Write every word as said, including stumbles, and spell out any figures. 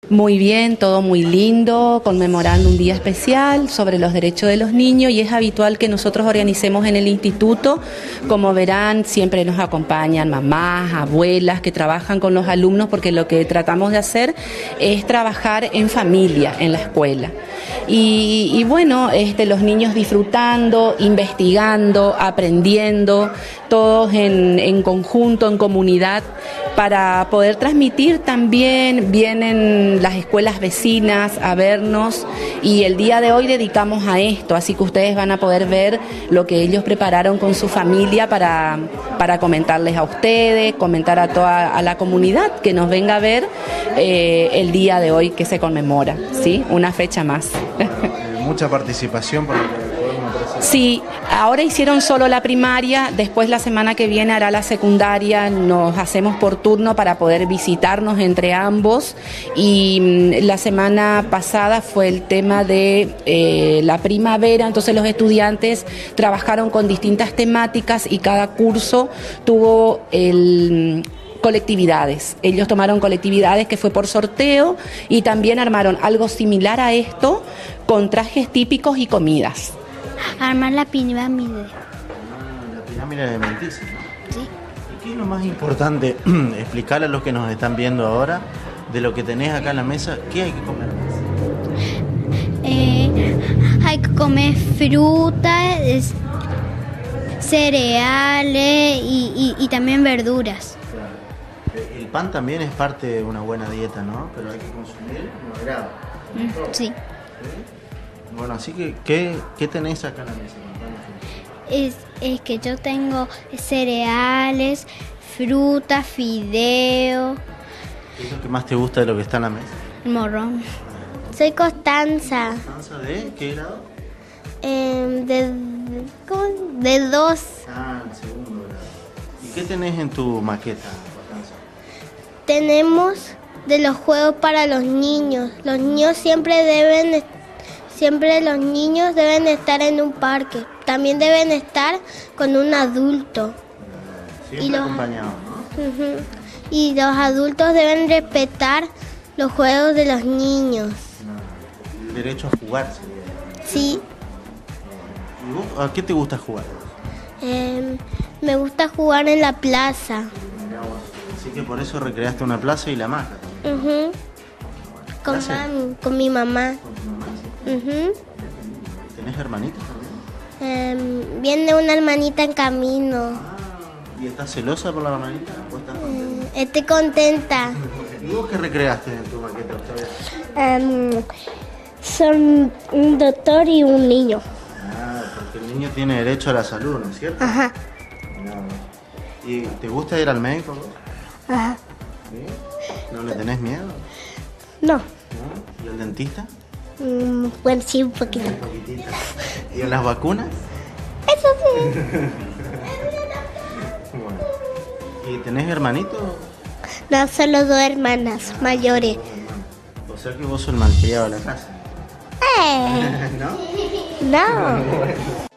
Muy bien, todo muy lindo, conmemorando un día especial sobre los derechos de los niños, y es habitual que nosotros organicemos en el instituto. Como verán, siempre nos acompañan mamás, abuelas que trabajan con los alumnos, porque lo que tratamos de hacer es trabajar en familia en la escuela. Y, y bueno, este, los niños disfrutando, investigando, aprendiendo, todos en, en conjunto, en comunidad, para poder transmitir también. Vienen las escuelas vecinas a vernos, y el día de hoy dedicamos a esto, así que ustedes van a poder ver lo que ellos prepararon con su familia para, para comentarles a ustedes, comentar a toda a la comunidad que nos venga a ver eh, el día de hoy que se conmemora, ¿sí? Una fecha más. Mucha participación por lo que podemos apreciar. Sí, ahora hicieron solo la primaria, después la semana que viene hará la secundaria. Nos hacemos por turno para poder visitarnos entre ambos, y la semana pasada fue el tema de eh, la primavera, entonces los estudiantes trabajaron con distintas temáticas y cada curso tuvo el... colectividades. Ellos tomaron colectividades que fue por sorteo, y también armaron algo similar a esto con trajes típicos y comidas. Armar la pirámide. Ah, la pirámide de Mentis, ¿no? Sí. ¿Y qué es lo más importante? Explicarle a los que nos están viendo ahora de lo que tenés acá en la mesa. ¿Qué hay que comer? Eh, hay que comer frutas, cereales y, y, y también verduras. El pan también es parte de una buena dieta, ¿no? Pero hay que consumir un grado. Sí. ¿Sí? Bueno, así que, ¿qué, qué tenés acá en la mesa? Es, es que yo tengo cereales, frutas, fideo, ¿Qué es lo que más te gusta de lo que está en la mesa? morrón. Soy Constanza, ¿Constanza de qué grado? eh, de, ¿cómo? de dos. Ah, el segundo grado. ¿Y qué tenés en tu maqueta, Constanza? Tenemos de los juegos para los niños. Los niños siempre deben, siempre los niños deben estar en un parque. También deben estar con un adulto. Siempre Y los- acompañado, ¿no? Ujú. Y los adultos deben respetar los juegos de los niños. El derecho a jugar sería. Sí, ¿Y vos, a qué te gusta jugar? em, me gusta jugar en la plaza. Mirá vos. Así que por eso recreaste una plaza y la maca. Ujú. Con, ¿Plaza? mami, con mi mamá. Con tu mamá, ¿sí? Ujú. ¿Tenés hermanitos también? Em, viene una hermanita en camino. Ah, ¿y estás celosa por la hermanita? ¿O estás contenta? Em, estoy contenta. ¿Y vos qué recreaste en tu maqueta, Octavia? Em, son un doctor y un niño. Ah, porque el niño tiene derecho a la salud, ¿no es cierto? Ajá. Mirá vos. ¿Y te gusta ir al médico vos? Ajá. ¿Sí? ¿No le tenés miedo? No. ¿No? ¿Y al dentista? Mm, bueno, sí, un poquito. Un poquitito. ¿Y a las vacunas? Eso sí. Bueno. ¿Y tenés hermanitos? No, solo dos hermanas mayores. O sea que vos sos el malcriado de la casa. Eh, ¿No? no.